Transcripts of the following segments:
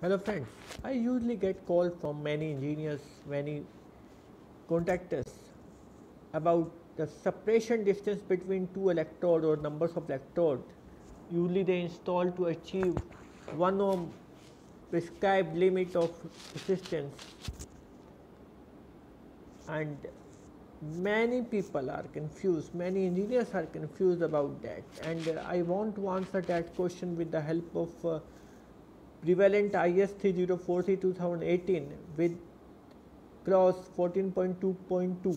Hello friends, I usually get calls from many engineers, many contractors about the separation distance between two electrodes or numbers of electrodes. Usually they install to achieve 1 ohm prescribed limit of resistance, and many people are confused, many engineers are confused about that, and I want to answer that question with the help of prevalent IS 3043 2018 with clause 14.2.2.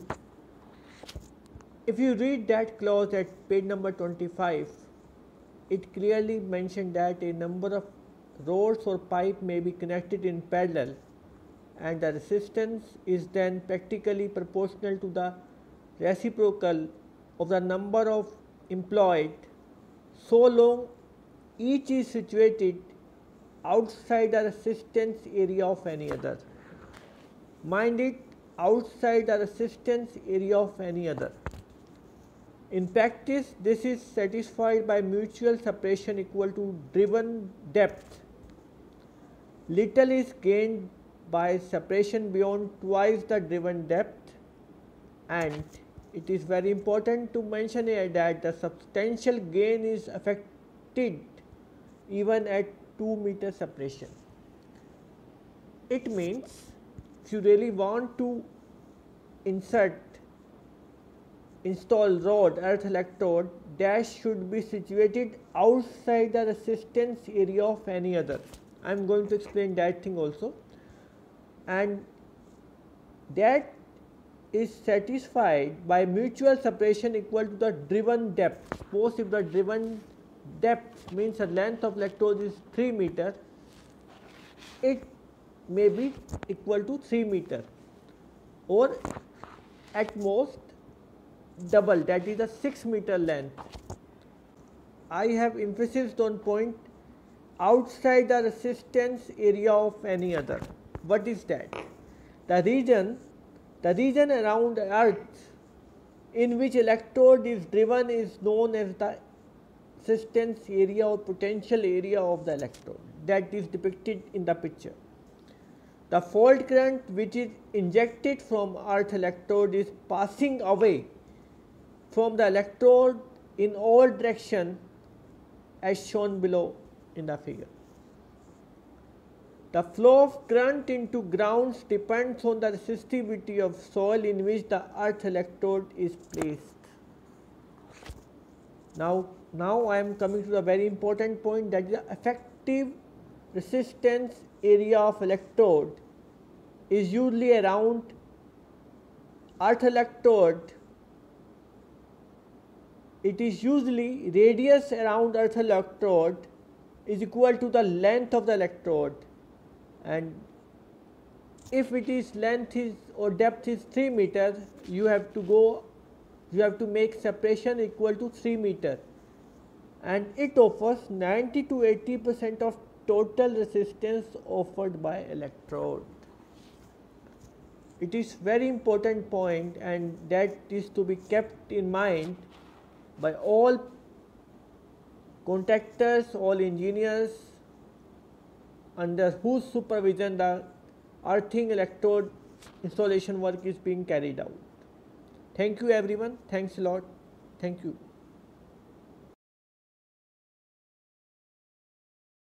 If you read that clause at page number 25, it clearly mentioned that a number of rods or pipe may be connected in parallel, and the resistance is then practically proportional to the reciprocal of the number of employed, so long each is situated outside the resistance area of any other. Mind it, outside the resistance area of any other. In practice, this is satisfied by mutual separation equal to driven depth. Little is gained by separation beyond twice the driven depth, and it is very important to mention here that the substantial gain is affected even at 2-meter separation. It means if you really want to install rod, earth electrode, that should be situated outside the resistance area of any other. I am going to explain that thing also, and that is satisfied by mutual separation equal to the driven depth. Suppose if the driven depth means the length of electrode is 3 meter, it may be equal to 3 meter, or at most double, that is a 6 meter length. I have emphasized on point outside the resistance area of any other. What is that? The region around earth in which electrode is driven is known as the resistance area or potential area of the electrode, that is depicted in the picture. The fault current which is injected from earth electrode is passing away from the electrode in all direction as shown below in the figure. The flow of current into grounds depends on the resistivity of soil in which the earth electrode is placed. Now I am coming to the very important point, that the effective resistance area of electrode is usually around earth electrode. It is usually radius around earth electrode is equal to the length of the electrode, and if it is length is or depth is 3 meter, you have to make separation equal to 3 meter, and it offers 90 to 80% of total resistance offered by electrode. It is very important point, and that is to be kept in mind by all contractors, all engineers under whose supervision the earthing electrode installation work is being carried out. Thank you everyone. Thanks a lot. Thank you.